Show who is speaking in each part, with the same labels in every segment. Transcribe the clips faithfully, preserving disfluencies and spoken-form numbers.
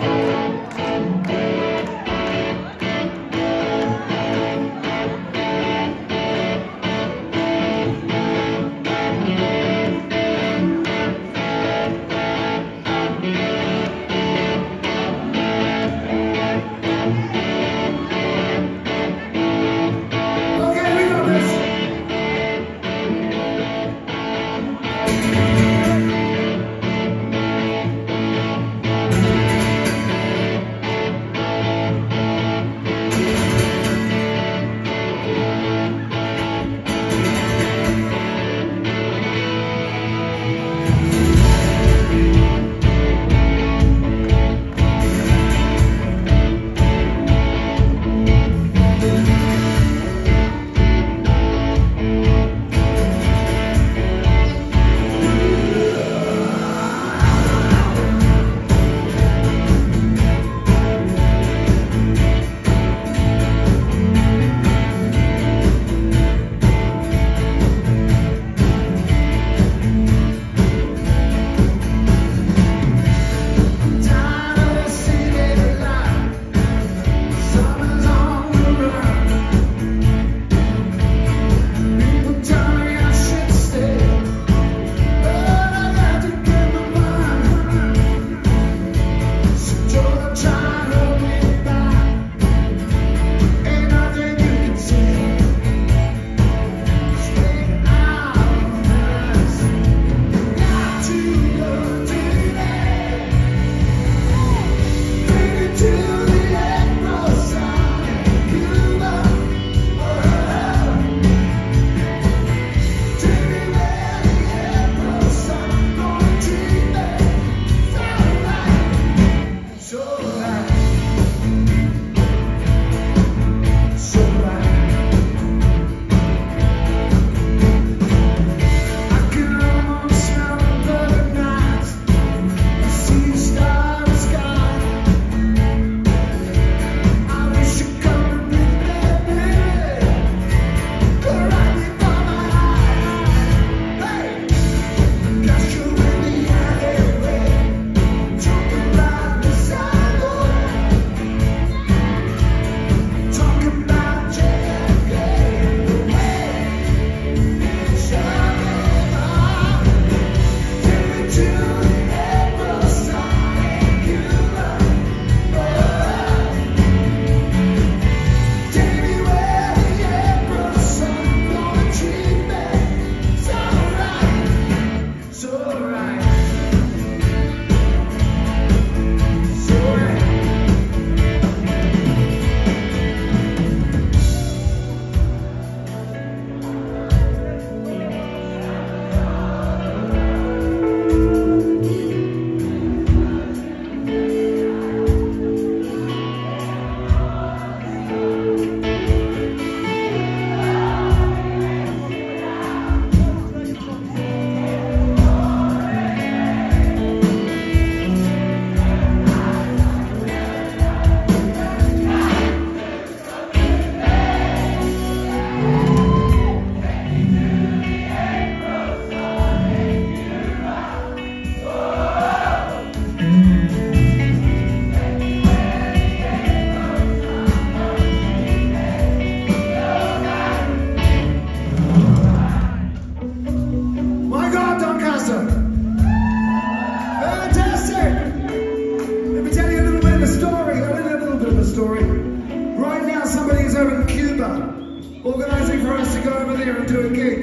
Speaker 1: organising for us to go over there and do a gig.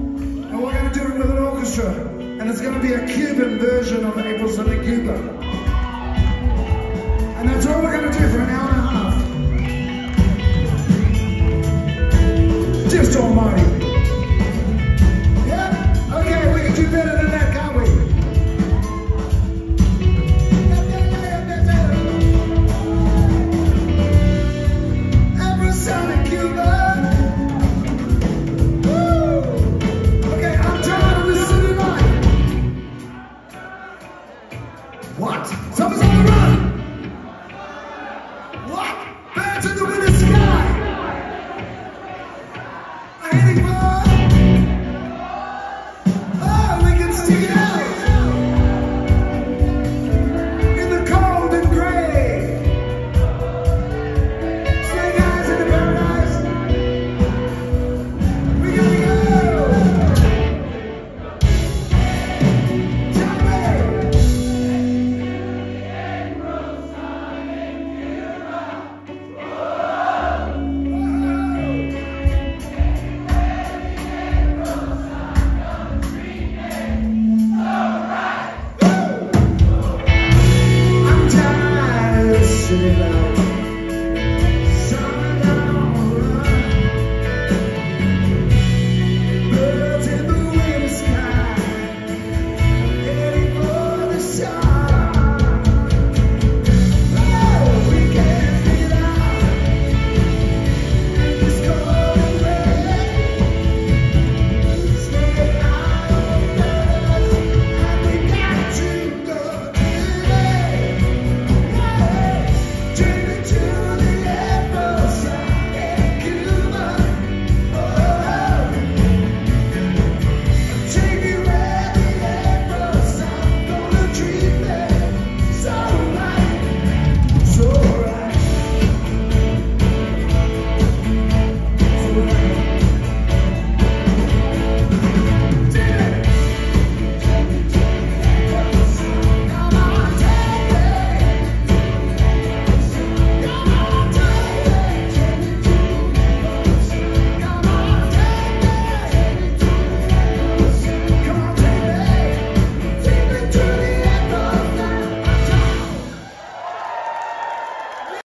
Speaker 1: And we're going to do it with an orchestra. And it's going to be a Cuban version of April Sun in Cuba. And that's all we're going to do for an hour and a half. Just almighty. Yeah? Okay, we can do better than that, can't we? April Sun in Cuba. What? Someone's on the run! sing it loud.